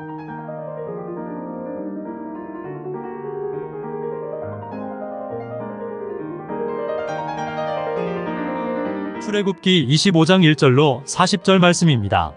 출애굽기 25장 1절로 40절 말씀입니다.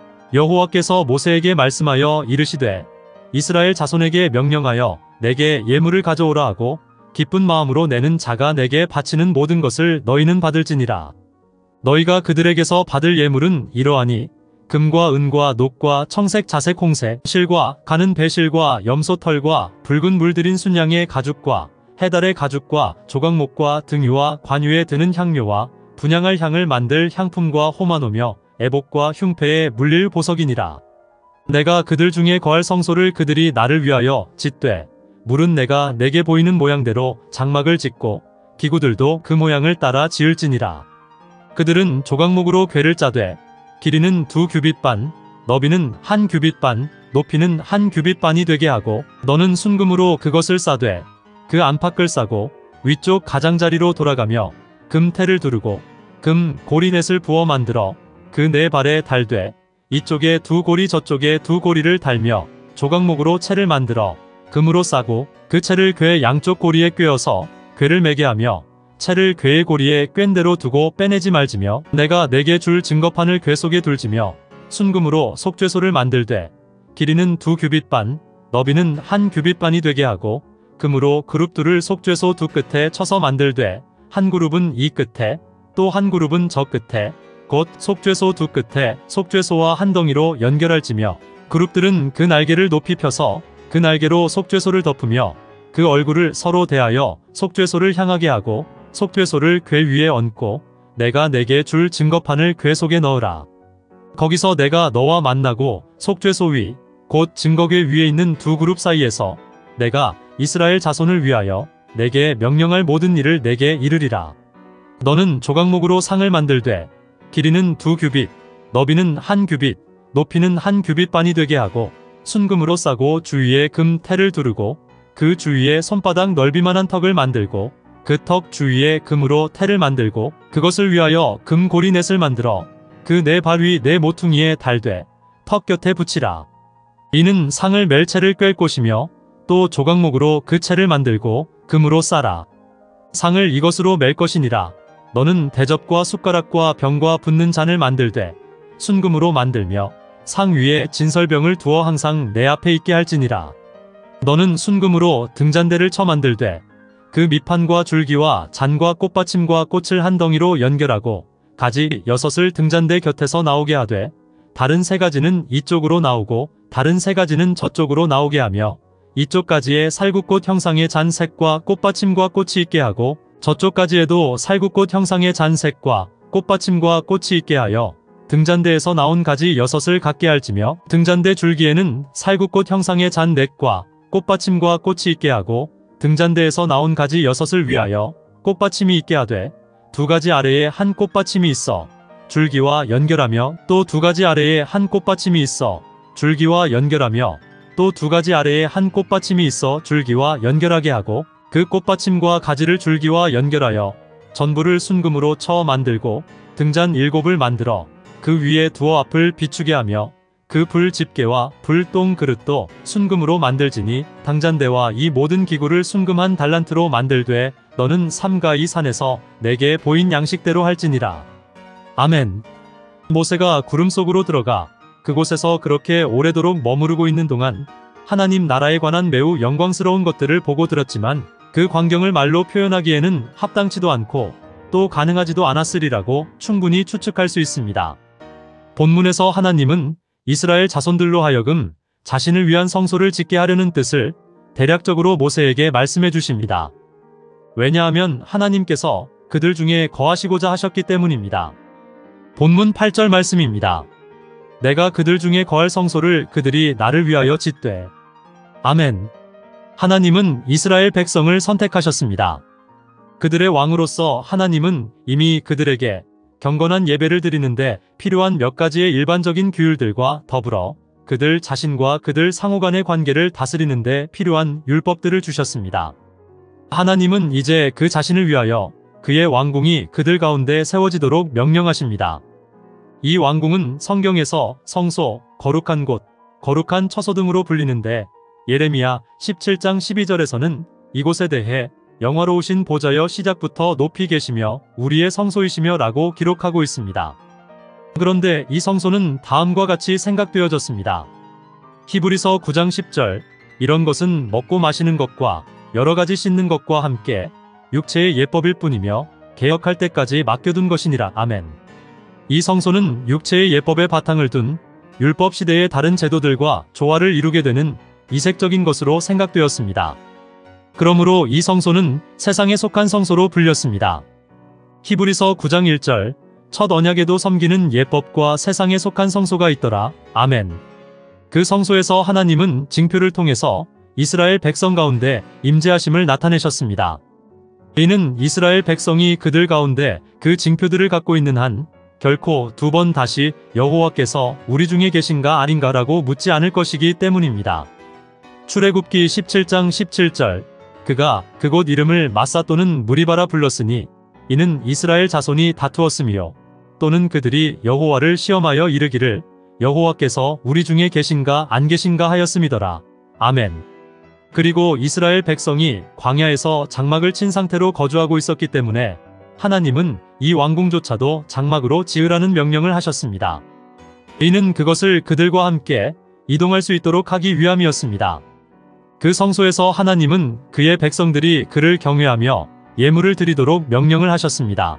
여호와께서 모세에게 말씀하여 이르시되 이스라엘 자손에게 명령하여 내게 예물을 가져오라 하고 기쁜 마음으로 내는 자가 내게 바치는 모든 것을 너희는 받을지니라. 너희가 그들에게서 받을 예물은 이러하니 금과 은과 녹과 청색 자색 홍색 실과 가는 배실과 염소 털과 붉은 물들인 순양의 가죽과 해달의 가죽과 조각목과 등유와 관유에 드는 향료와 분향할 향을 만들 향품과 호마노며 애복과 흉패에 물릴 보석이니라. 내가 그들 중에 거할 성소를 그들이 나를 위하여 짓되 물은 내가 내게 보이는 모양대로 장막을 짓고 기구들도 그 모양을 따라 지을지니라. 그들은 조각목으로 궤를 짜되 길이는 2규빗 반, 너비는 1규빗 반, 높이는 1규빗 반이 되게 하고 너는 순금으로 그것을 싸되 그 안팎을 싸고 위쪽 가장자리로 돌아가며 금테를 두르고 금 고리넷을 부어 만들어 그 네 발에 달되 이쪽에 2고리 저쪽에 2고리를 달며 조각목으로 채를 만들어 금으로 싸고 그 채를 궤 양쪽 고리에 꿰어서 궤를 매게 하며 채를 궤의 고리에 꿰인 대로 두고 빼내지 말지며 내가 내게 줄 증거판을 궤 속에 둘지며 순금으로 속죄소를 만들되 길이는 2규빗 반, 너비는 1규빗 반이 되게 하고 금으로 그룹들을 속죄소 두 끝에 쳐서 만들되 한 그룹은 이 끝에 또 한 그룹은 저 끝에 곧 속죄소 두 끝에 속죄소와 한 덩이로 연결할지며 그룹들은 그 날개를 높이 펴서 그 날개로 속죄소를 덮으며 그 얼굴을 서로 대하여 속죄소를 향하게 하고 속죄소를 궤 위에 얹고 내가 내게 줄 증거판을 궤 속에 넣으라. 거기서 내가 너와 만나고 속죄소 위 곧 증거궤 위에 있는 두 그룹 사이에서 내가 이스라엘 자손을 위하여 내게 명령할 모든 일을 내게 이르리라. 너는 조각목으로 상을 만들되 길이는 2규빗, 너비는 1규빗, 높이는 1규빗 반이 되게 하고 순금으로 싸고 주위에 금 테를 두르고 그 주위에 손바닥 넓이만한 턱을 만들고 그 턱 주위에 금으로 테를 만들고 그것을 위하여 금 고리넷을 만들어 그 네 발 위 네 모퉁이에 달되 턱 곁에 붙이라. 이는 상을 멜 채를 꿰 곳이며 또 조각목으로 그 채를 만들고 금으로 싸라. 상을 이것으로 멜 것이니라. 너는 대접과 숟가락과 병과 붓는 잔을 만들되 순금으로 만들며 상 위에 진설병을 두어 항상 내 앞에 있게 할지니라. 너는 순금으로 등잔대를 쳐 만들되 그 밑판과 줄기와 잔과 꽃받침과 꽃을 한 덩이로 연결하고 가지 6을 등잔대 곁에서 나오게 하되 다른 3가지는 이쪽으로 나오고 다른 3가지는 저쪽으로 나오게 하며 이쪽 가지에 살구꽃 형상의 잔색과 꽃받침과 꽃이 있게 하고 저쪽 가지에도 살구꽃 형상의 잔색과 꽃받침과 꽃이 있게 하여 등잔대에서 나온 가지 6을 갖게 할지며 등잔대 줄기에는 살구꽃 형상의 잔넷과 꽃받침과 꽃이 있게 하고 등잔대에서 나온 가지 6을 위하여 꽃받침이 있게 하되 2가지 아래에 한 꽃받침이 있어 줄기와 연결하며 또 2가지 아래에 한 꽃받침이 있어 줄기와 연결하며 또 2가지 아래에 한 꽃받침이 있어 줄기와 연결하게 하고 그 꽃받침과 가지를 줄기와 연결하여 전부를 순금으로 쳐 만들고 등잔 7을 만들어 그 위에 두어 앞을 비추게 하며 그 불 집게와 불똥 그릇도 순금으로 만들지니 당잔대와 이 모든 기구를 순금 한 달란트로 만들되 너는 삼가 이 산에서 내게 보인 양식대로 할지니라. 아멘. 모세가 구름 속으로 들어가 그곳에서 그렇게 오래도록 머무르고 있는 동안 하나님 나라에 관한 매우 영광스러운 것들을 보고 들었지만 그 광경을 말로 표현하기에는 합당치도 않고 또 가능하지도 않았으리라고 충분히 추측할 수 있습니다. 본문에서 하나님은 이스라엘 자손들로 하여금 자신을 위한 성소를 짓게 하려는 뜻을 대략적으로 모세에게 말씀해 주십니다. 왜냐하면 하나님께서 그들 중에 거하시고자 하셨기 때문입니다. 본문 8절 말씀입니다. 내가 그들 중에 거할 성소를 그들이 나를 위하여 짓되. 아멘. 하나님은 이스라엘 백성을 선택하셨습니다. 그들의 왕으로서 하나님은 이미 그들에게 경건한 예배를 드리는데 필요한 몇 가지의 일반적인 규율들과 더불어 그들 자신과 그들 상호간의 관계를 다스리는데 필요한 율법들을 주셨습니다. 하나님은 이제 그 자신을 위하여 그의 왕궁이 그들 가운데 세워지도록 명령하십니다. 이 왕궁은 성경에서 성소, 거룩한 곳, 거룩한 처소 등으로 불리는데 예레미야 17장 12절에서는 이곳에 대해 영화로우신 보좌여 시작부터 높이 계시며 우리의 성소이시며 라고 기록하고 있습니다. 그런데 이 성소는 다음과 같이 생각되어졌습니다. 히브리서 9장 10절 이런 것은 먹고 마시는 것과 여러가지 씻는 것과 함께 육체의 예법일 뿐이며 개혁할 때까지 맡겨둔 것이니라. 아멘. 이 성소는 육체의 예법에 바탕을 둔 율법 시대의 다른 제도들과 조화를 이루게 되는 이색적인 것으로 생각되었습니다. 그러므로 이 성소는 세상에 속한 성소로 불렸습니다. 히브리서 9장 1절 첫 언약에도 섬기는 예법과 세상에 속한 성소가 있더라. 아멘. 그 성소에서 하나님은 징표를 통해서 이스라엘 백성 가운데 임재하심을 나타내셨습니다. 이는 이스라엘 백성이 그들 가운데 그 징표들을 갖고 있는 한 결코 두 번 다시 여호와께서 우리 중에 계신가 아닌가라고 묻지 않을 것이기 때문입니다. 출애굽기 17장 17절 그가 그곳 이름을 마사 또는 무리바라 불렀으니 이는 이스라엘 자손이 다투었으며 또는 그들이 여호와를 시험하여 이르기를 여호와께서 우리 중에 계신가 안 계신가 하였음이더라. 아멘. 그리고 이스라엘 백성이 광야에서 장막을 친 상태로 거주하고 있었기 때문에 하나님은 이 왕궁조차도 장막으로 지으라는 명령을 하셨습니다. 이는 그것을 그들과 함께 이동할 수 있도록 하기 위함이었습니다. 그 성소에서 하나님은 그의 백성들이 그를 경외하며 예물을 드리도록 명령을 하셨습니다.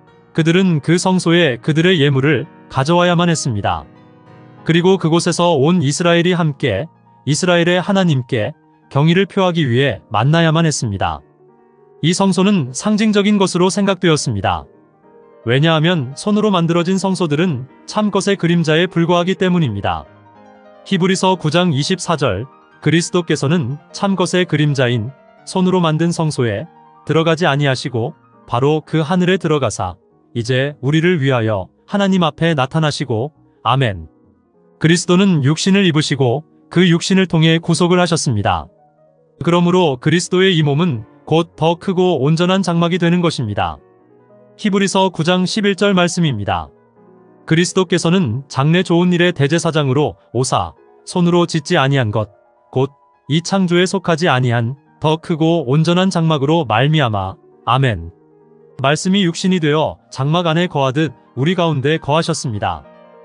그들은 그 성소에 그들의 예물을 가져와야만 했습니다. 그리고 그곳에서 온 이스라엘이 함께 이스라엘의 하나님께 경의를 표하기 위해 만나야만 했습니다. 이 성소는 상징적인 것으로 생각되었습니다. 왜냐하면 손으로 만들어진 성소들은 참것의 그림자에 불과하기 때문입니다. 히브리서 9장 24절 그리스도께서는 참것의 그림자인 손으로 만든 성소에 들어가지 아니하시고 바로 그 하늘에 들어가사 이제 우리를 위하여 하나님 앞에 나타나시고 아멘. 그리스도는 육신을 입으시고 그 육신을 통해 구속을 하셨습니다. 그러므로 그리스도의 이 몸은 곧 더 크고 온전한 장막이 되는 것입니다. 히브리서 9장 11절 말씀입니다. 그리스도께서는 장래 좋은 일의 대제사장으로 오사 손으로 짓지 아니한 것 곧 이 창조에 속하지 아니한 더 크고 온전한 장막으로 말미암아 아멘. 말씀이 육신이 되어 장막 안에 거하듯 우리 가운데 거하셨습니다.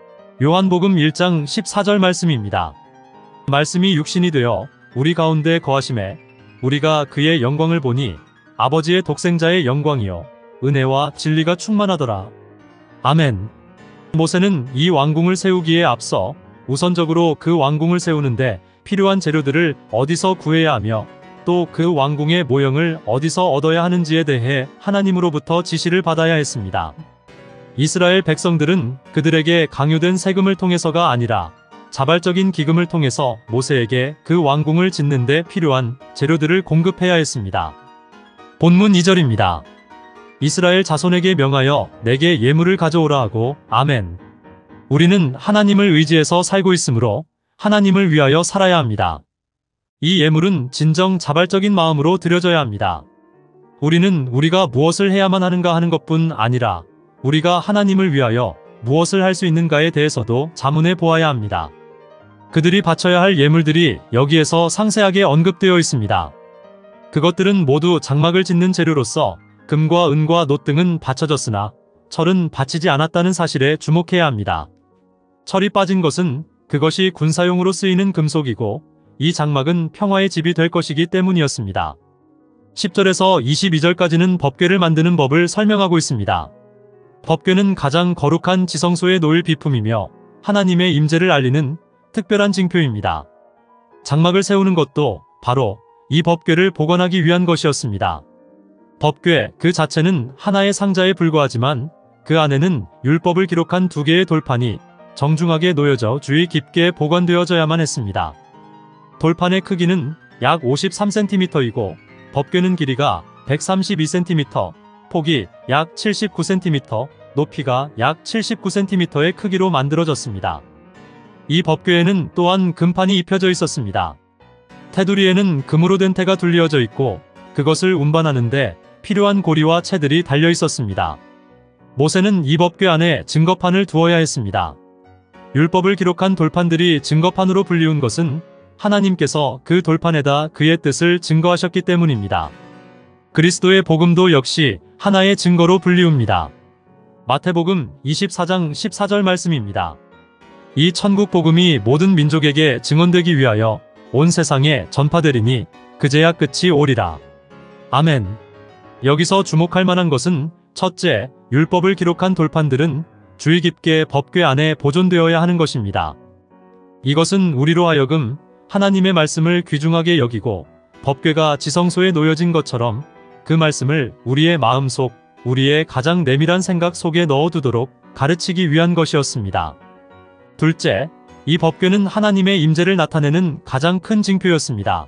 요한복음 1장 14절 말씀입니다. 말씀이 육신이 되어 우리 가운데 거하심에 우리가 그의 영광을 보니 아버지의 독생자의 영광이요 은혜와 진리가 충만하더라. 아멘. 모세는 이 왕궁을 세우기에 앞서 우선적으로 그 왕궁을 세우는데 필요한 재료들을 어디서 구해야 하며 또 그 왕궁의 모형을 어디서 얻어야 하는지에 대해 하나님으로부터 지시를 받아야 했습니다. 이스라엘 백성들은 그들에게 강요된 세금을 통해서가 아니라 자발적인 기금을 통해서 모세에게 그 왕궁을 짓는 데 필요한 재료들을 공급해야 했습니다. 본문 2절입니다. 이스라엘 자손에게 명하여 내게 예물을 가져오라 하고 아멘. 우리는 하나님을 의지해서 살고 있으므로 하나님을 위하여 살아야 합니다. 이 예물은 진정 자발적인 마음으로 드려져야 합니다. 우리는 우리가 무엇을 해야만 하는가 하는 것뿐 아니라 우리가 하나님을 위하여 무엇을 할 수 있는가에 대해서도 자문해 보아야 합니다. 그들이 바쳐야 할 예물들이 여기에서 상세하게 언급되어 있습니다. 그것들은 모두 장막을 짓는 재료로서 금과 은과 놋 등은 바쳐졌으나 철은 바치지 않았다는 사실에 주목해야 합니다. 철이 빠진 것은 그것이 군사용으로 쓰이는 금속이고 이 장막은 평화의 집이 될 것이기 때문이었습니다. 10절에서 22절까지는 법궤를 만드는 법을 설명하고 있습니다. 법궤는 가장 거룩한 지성소에 놓일 비품이며 하나님의 임재를 알리는 특별한 징표입니다. 장막을 세우는 것도 바로 이 법궤를 보관하기 위한 것이었습니다. 법궤 그 자체는 하나의 상자에 불과하지만 그 안에는 율법을 기록한 2개의 돌판이 정중하게 놓여져 주의 깊게 보관되어져야만 했습니다. 돌판의 크기는 약 53cm이고 법궤는 길이가 132cm, 폭이 약 79cm, 높이가 약 79cm의 크기로 만들어졌습니다. 이 법궤에는 또한 금판이 입혀져 있었습니다. 테두리에는 금으로 된 태가 둘리어져 있고 그것을 운반하는데 필요한 고리와 채들이 달려 있었습니다. 모세는 이 법궤 안에 증거판을 두어야 했습니다. 율법을 기록한 돌판들이 증거판으로 불리운 것은 하나님께서 그 돌판에다 그의 뜻을 증거하셨기 때문입니다. 그리스도의 복음도 역시 하나의 증거로 불리웁니다. 마태복음 24장 14절 말씀입니다. 이 천국 복음이 모든 민족에게 증언되기 위하여 온 세상에 전파되리니 그제야 끝이 오리라. 아멘. 여기서 주목할 만한 것은 첫째, 율법을 기록한 돌판들은 주의 깊게 법궤 안에 보존되어야 하는 것입니다. 이것은 우리로 하여금 하나님의 말씀을 귀중하게 여기고 법궤가 지성소에 놓여진 것처럼 그 말씀을 우리의 마음속, 우리의 가장 내밀한 생각 속에 넣어두도록 가르치기 위한 것이었습니다. 둘째, 이 법궤는 하나님의 임재를 나타내는 가장 큰 징표였습니다.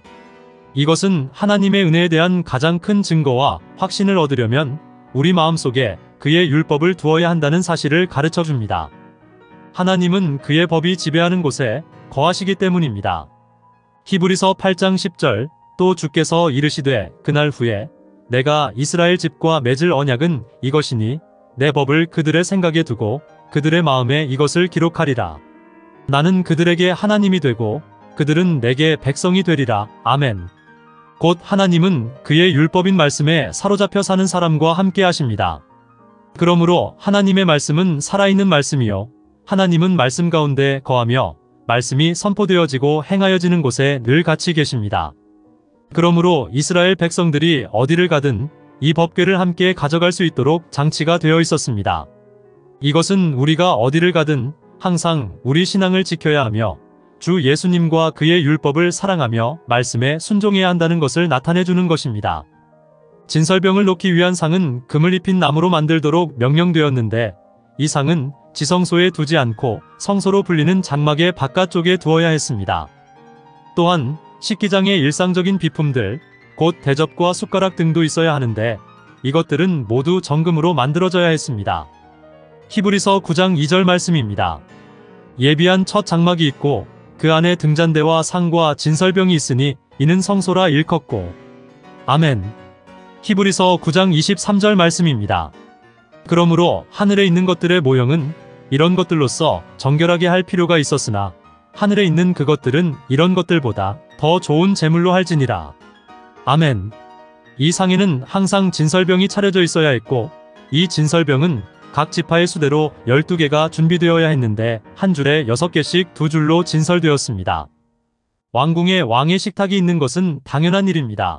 이것은 하나님의 은혜에 대한 가장 큰 증거와 확신을 얻으려면 우리 마음속에 그의 율법을 두어야 한다는 사실을 가르쳐 줍니다. 하나님은 그의 법이 지배하는 곳에 거하시기 때문입니다. 히브리서 8장 10절, 또 주께서 이르시되 그날 후에 내가 이스라엘 집과 맺을 언약은 이것이니 내 법을 그들의 생각에 두고 그들의 마음에 이것을 기록하리라. 나는 그들에게 하나님이 되고 그들은 내게 백성이 되리라. 아멘. 곧 하나님은 그의 율법인 말씀에 사로잡혀 사는 사람과 함께 하십니다. 그러므로 하나님의 말씀은 살아있는 말씀이요 하나님은 말씀 가운데 거하며 말씀이 선포되어지고 행하여지는 곳에 늘 같이 계십니다. 그러므로 이스라엘 백성들이 어디를 가든 이 법궤를 함께 가져갈 수 있도록 장치가 되어 있었습니다. 이것은 우리가 어디를 가든 항상 우리 신앙을 지켜야 하며 주 예수님과 그의 율법을 사랑하며 말씀에 순종해야 한다는 것을 나타내주는 것입니다. 진설병을 놓기 위한 상은 금을 입힌 나무로 만들도록 명령되었는데 이 상은 지성소에 두지 않고 성소로 불리는 장막의 바깥쪽에 두어야 했습니다. 또한 식기장의 일상적인 비품들, 곧 대접과 숟가락 등도 있어야 하는데 이것들은 모두 정금으로 만들어져야 했습니다. 히브리서 9장 2절 말씀입니다. 예비한 첫 장막이 있고 그 안에 등잔대와 상과 진설병이 있으니 이는 성소라 일컫고. 아멘. 히브리서 9장 23절 말씀입니다. 그러므로 하늘에 있는 것들의 모형은 이런 것들로서 정결하게 할 필요가 있었으나 하늘에 있는 그것들은 이런 것들보다 더 좋은 제물로 할지니라. 아멘. 이 상에는 항상 진설병이 차려져 있어야 했고 이 진설병은 각 지파의 수대로 12개가 준비되어야 했는데 한 줄에 6개씩 두 줄로 진설되었습니다. 왕궁에 왕의 식탁이 있는 것은 당연한 일입니다.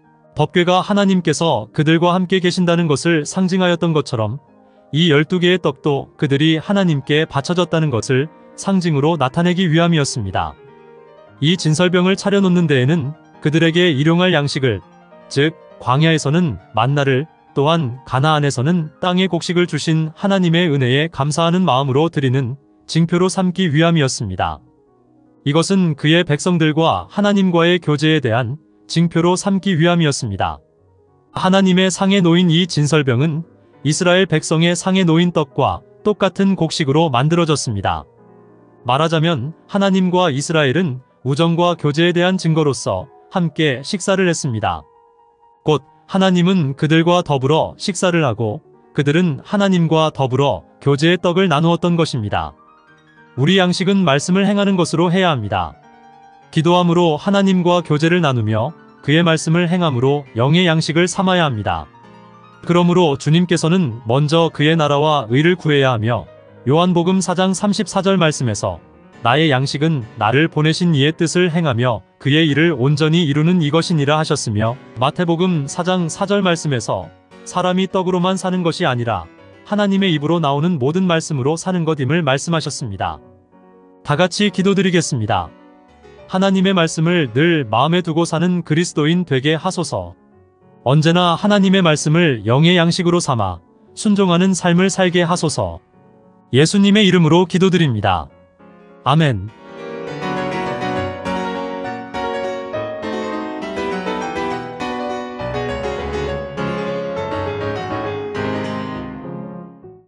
법궤가 하나님께서 그들과 함께 계신다는 것을 상징하였던 것처럼 이 12개의 떡도 그들이 하나님께 바쳐졌다는 것을 상징으로 나타내기 위함이었습니다. 이 진설병을 차려놓는 데에는 그들에게 일용할 양식을, 즉 광야에서는 만나를, 또한 가나안에서는 땅의 곡식을 주신 하나님의 은혜에 감사하는 마음으로 드리는 징표로 삼기 위함이었습니다. 이것은 그의 백성들과 하나님과의 교제에 대한 징표로 삼기 위함이었습니다. 하나님의 상에 놓인 이 진설병은 이스라엘 백성의 상에 놓인 떡과 똑같은 곡식으로 만들어졌습니다. 말하자면 하나님과 이스라엘은 우정과 교제에 대한 증거로서 함께 식사를 했습니다. 곧 하나님은 그들과 더불어 식사를 하고 그들은 하나님과 더불어 교제의 떡을 나누었던 것입니다. 우리 양식은 말씀을 행하는 것으로 해야 합니다. 기도함으로 하나님과 교제를 나누며 그의 말씀을 행함으로 영의 양식을 삼아야 합니다. 그러므로 주님께서는 먼저 그의 나라와 의를 구해야 하며 요한복음 4장 34절 말씀에서 나의 양식은 나를 보내신 이의 뜻을 행하며 그의 일을 온전히 이루는 이것이니라 하셨으며 마태복음 4장 4절 말씀에서 사람이 떡으로만 사는 것이 아니라 하나님의 입으로 나오는 모든 말씀으로 사는 것임을 말씀하셨습니다. 다같이 기도드리겠습니다. 하나님의 말씀을 늘 마음에 두고 사는 그리스도인 되게 하소서. 언제나 하나님의 말씀을 영의 양식으로 삼아 순종하는 삶을 살게 하소서. 예수님의 이름으로 기도드립니다. 아멘.